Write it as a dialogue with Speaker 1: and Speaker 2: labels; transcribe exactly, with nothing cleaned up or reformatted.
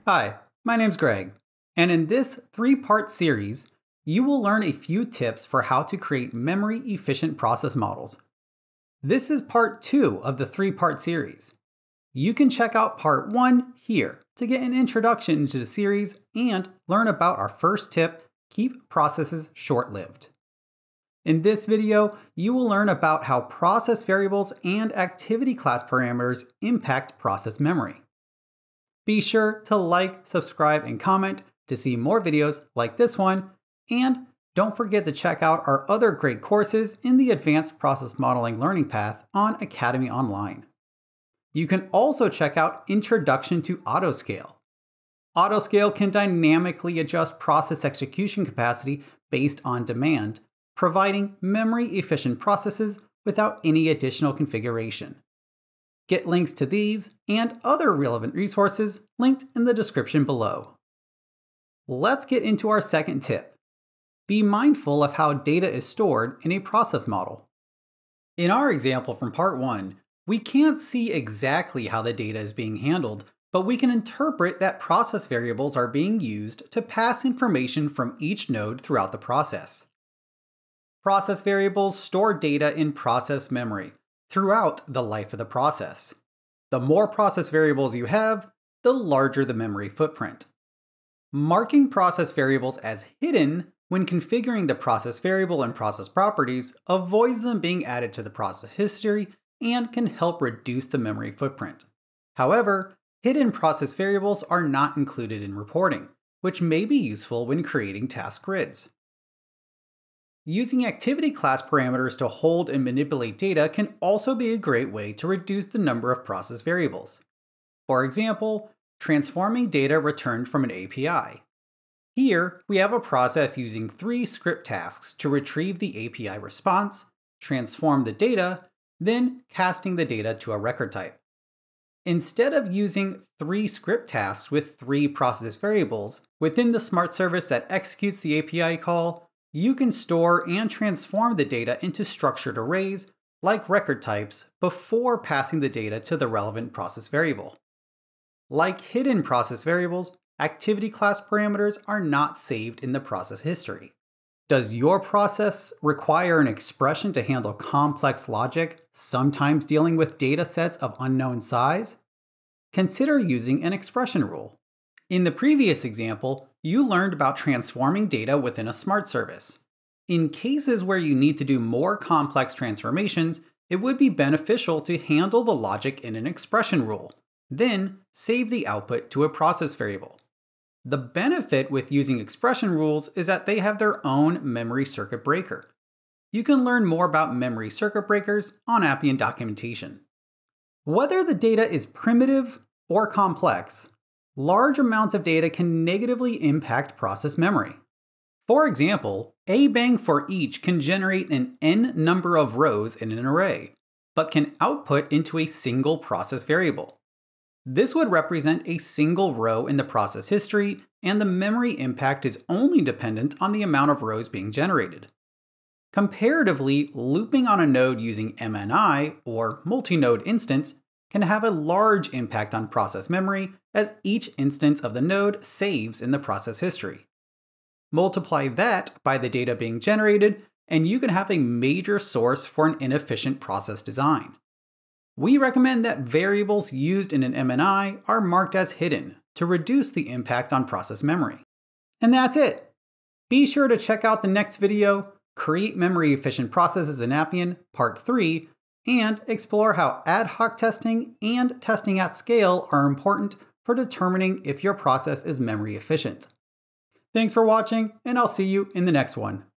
Speaker 1: Hi, my name's Greg, and in this three-part series, you will learn a few tips for how to create memory-efficient process models. This is part two of the three-part series. You can check out part one here to get an introduction into the series and learn about our first tip, keep processes short-lived. In this video, you will learn about how process variables and activity class parameters impact process memory. Be sure to like, subscribe, and comment to see more videos like this one, and don't forget to check out our other great courses in the Advanced Process Modeling Learning Path on Academy Online. You can also check out Introduction to Autoscale. Autoscale can dynamically adjust process execution capacity based on demand, providing memory-efficient processes without any additional configuration. Get links to these and other relevant resources linked in the description below. Let's get into our second tip. Be mindful of how data is stored in a process model. In our example from part one, we can't see exactly how the data is being handled, but we can interpret that process variables are being used to pass information from each node throughout the process. Process variables store data in process memory throughout the life of the process. The more process variables you have, the larger the memory footprint. Marking process variables as hidden when configuring the process variable and process properties avoids them being added to the process history and can help reduce the memory footprint. However, hidden process variables are not included in reporting, which may be useful when creating task grids. Using activity class parameters to hold and manipulate data can also be a great way to reduce the number of process variables. For example, transforming data returned from an A P I. Here, we have a process using three script tasks to retrieve the A P I response, transform the data, then casting the data to a record type. Instead of using three script tasks with three process variables within the smart service that executes the A P I call, you can store and transform the data into structured arrays, like record types, before passing the data to the relevant process variable. Like hidden process variables, activity class parameters are not saved in the process history. Does your process require an expression to handle complex logic, sometimes dealing with data sets of unknown size? Consider using an expression rule. In the previous example, you learned about transforming data within a smart service. In cases where you need to do more complex transformations, it would be beneficial to handle the logic in an expression rule, then save the output to a process variable. The benefit with using expression rules is that they have their own memory circuit breaker. You can learn more about memory circuit breakers on Appian documentation. Whether the data is primitive or complex, large amounts of data can negatively impact process memory. For example, a bang for each can generate an n number of rows in an array, but can output into a single process variable. This would represent a single row in the process history, and the memory impact is only dependent on the amount of rows being generated. Comparatively, looping on a node using M N I, or multi-node instance, can have a large impact on process memory as each instance of the node saves in the process history. Multiply that by the data being generated, and you can have a major source for an inefficient process design. We recommend that variables used in an M N I are marked as hidden to reduce the impact on process memory. And that's it! Be sure to check out the next video, Create Memory-Efficient Processes in Appian, Part three, and explore how ad hoc testing and testing at scale are important for determining if your process is memory efficient. Thanks for watching, and I'll see you in the next one.